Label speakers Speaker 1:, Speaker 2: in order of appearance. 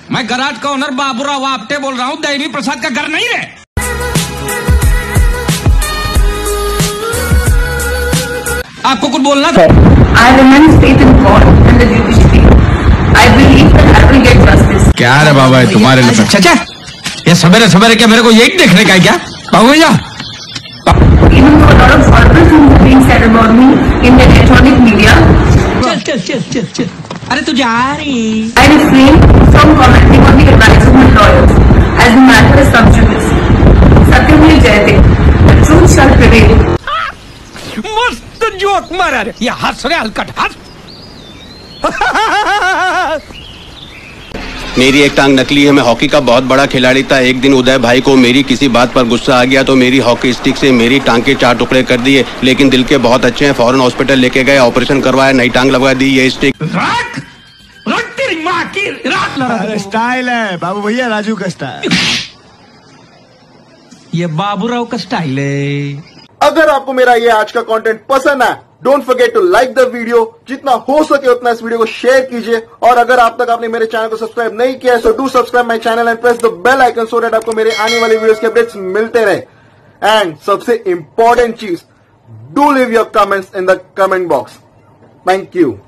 Speaker 1: मैं गराज का ओनर बाबूराव आपटे बोल रहा हूँ, देवी प्रसाद का घर नहीं है। आपको कुछ बोलना था?
Speaker 2: I remain faith in God and the judiciary. I believe that I will get justice.
Speaker 1: क्या रे बाबा तुम्हारे लिए? अच्छा ये सवेरे सवेरे क्या मेरे को यही देखने का है क्या बाबू भैया?
Speaker 2: Even though a lot of horrible things are being said about me in the electronic media,
Speaker 1: चल अरे तू जा रही।
Speaker 2: I refrain from commenting on the advice of my lawyers as the matter is sub judice. Satyam Jayate, the truth shall prevail.
Speaker 1: मस्त joke मारा रे, ये हंस रे हलकट हंस।
Speaker 3: मेरी एक टांग नकली है, मैं हॉकी का बहुत बड़ा खिलाड़ी था। एक दिन उदय भाई को मेरी किसी बात पर गुस्सा आ गया तो मेरी हॉकी स्टिक से मेरी टांग के 4 टुकड़े कर दिए, लेकिन दिल के बहुत अच्छे हैं, फौरन हॉस्पिटल लेके गए, ऑपरेशन करवाया, नई टांग लगवा दी। ये स्टिक
Speaker 1: तेरी माँ की रात
Speaker 4: स्टाइल है बाबू भैया, राजू का स्टाइल।
Speaker 1: ये बाबूराव का स्टाइल है।
Speaker 5: अगर आपको मेरा ये आज का कंटेंट पसंद है, don't forget to like the video, जितना हो सके उतना इस वीडियो को शेयर कीजिए, और अगर आप तक आपने मेरे चैनल को सब्सक्राइब नहीं किया है so do subscribe my channel and press the bell icon so that आपको मेरे आने वाले वीडियोस के अपडेट्स मिलते रहे। एंड सबसे इंपॉर्टेंट चीज, do leave your comments in the comment box. Thank you.